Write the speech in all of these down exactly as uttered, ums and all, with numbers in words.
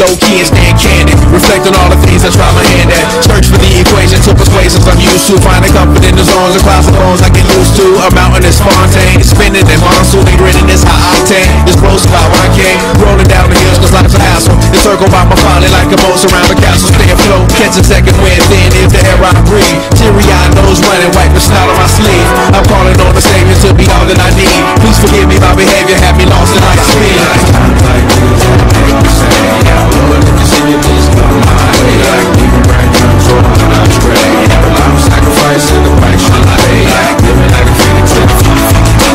low-key and stand candid. Reflect on all the things I try my hand at. Search for the equation to persuasions I'm used to. Finding comfort in the zones and clouds of bones I get used to. A mountain is Fontaine, spinning and monsoon and grinning is high octane. This explosive how I came, rolling down the hills cause life's a hassle. Encircled by my folly like a moat around the castle. Stay afloat, catch a second wind, then is the air I breathe. Teary-eyed nose running, wipe the snot on my sleeve. I'm calling on the Savior to be all that I need. Please forgive me, my behavior had me lost in light speed. Like this, I make you say, yeah, Lord, if you see me, please come my way. Like leaving breadcrumbs or when I'm stray. I'm sacrificing the price you pay. Like living like a phoenix in the fire.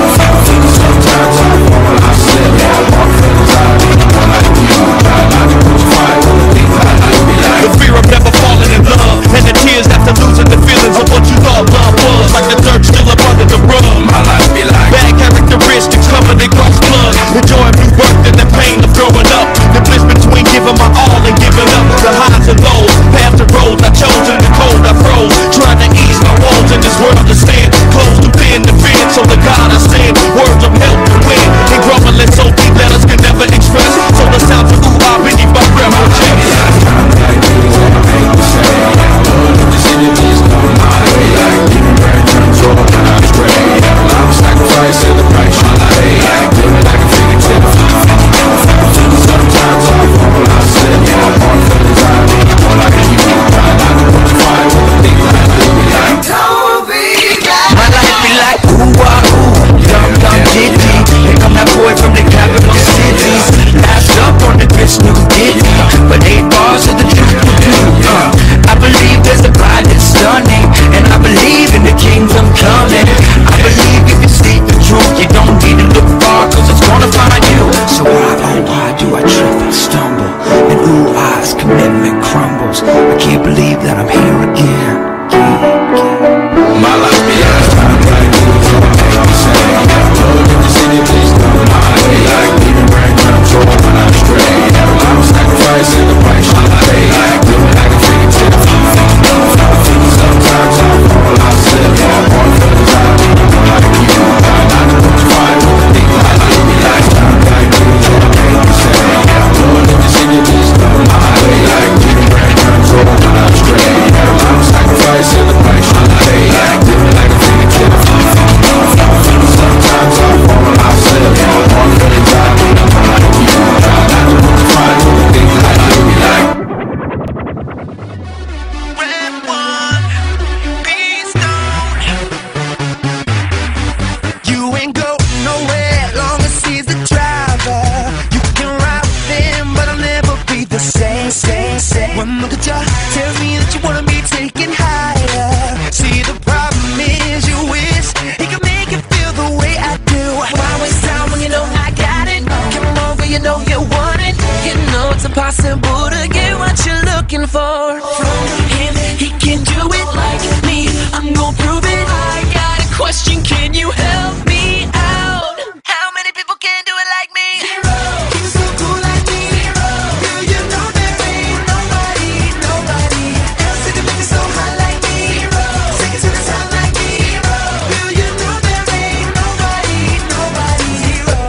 Sometimes I fall, I slip. I walk for anxiety, I'm like you. Try not to crucify all the things I like me like. The fear of never falling in love, and the tears after losing the feelings of what you thought love was. Like the dirt still up under the rug. My life be like bad characteristics covered in cross blood. The joy of new birth and the pain of growing up. The bliss between giving my all and giving up. The highs and lows, paths and roads I chose in the cold I froze. Trying to ease my woes in this world to stand. Close to thin to fit, so the God I send. Words of help to win. And grumbling so deep letters can never express. So the sounds of ooh ah beneath my breath will check. Like this, I make you say, Lord, if you see me, please come my way. Like leaving breadcrumbs or when I'm stray. I'm sacrificing the price you pay. Like living like a phoenix in the fire. Sometimes I fall, I slip. I walk for anxiety, I'm like you. Try not to crucify all the things I do. Like don't be bad. My life be like ooh ah ooh, dumb dumb ditty. Here come that boy from the capital cities. Last up on the bitch new ditty, but eight bars of the truth to do. Uh, I believe there's a bride that's stunning, and I believe in the kingdom coming. I believe if you seek the truth, you don't need to look far, cause it's gonna find you. So why, oh why do I trip and stumble, and ooh ah's commitment crumbles. I can't believe that I'm here again. My life be like time like this, I make you say, Lord, if you see me, please come my way. Like leaving breadcrumbs or when I'm stray. I'm sacrificing the price you pay. Like living like a phoenix in the fire. Sometimes I fall, I slip. I walk for anxiety, I'm like you. Try not to crucify all the things I do. Like time like this, I make you say, Lord, if you see me, please come my way. Like leaving breadcrumbs or when I'm stray. I'm sacrificing the price you pay. Like living like a phoenix in the fire. Sometimes I fall, I slip. I walk for anxiety, I'm like you. Try not to crucify all the things I do. Like you ain't going nowhere long as he's the driver. You can ride with him, but I'll never be the same, same, same. One look at you tells me that you wanna be taken higher. See, the problem is you wish he could make you feel the way I do. Why waste time when you know I got it? Come over, you know you want it. You know it's impossible to get what you're looking for from him. He can do it like me, I'm gonna prove it. I got a question, can you help me out? How many people can do it like me? Zero. You're so cool like me. Zero. Girl, you know there ain't nobody, nobody else that can make it so hot like me. Zero. Take it to the top like me. Zero. Girl, you know there ain't nobody, nobody. Zero.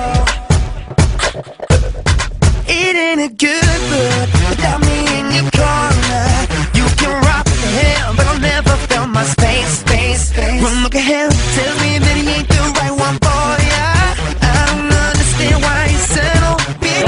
It ain't a good look without me in your corner. You can rock with him, but I'll never feel my space, space, space. One look at him tells me that he ain't the right one for ya. I don't understand why he settled. Being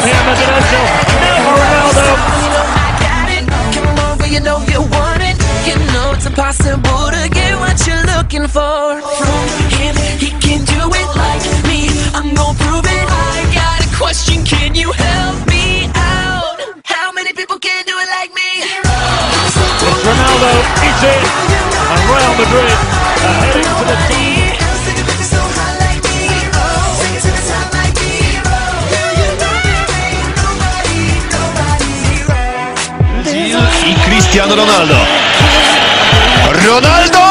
Ronaldo. You know I got it. Come over, you know you want it. You know it's impossible to get what you're looking for from him. He can do it like me, I'm gonna prove it. I got a question, can you help me out? How many people can do it like me? It's Ronaldo, he's in, and Real Madrid are heading to the team. I Cristiano Ronaldo. Ronaldo!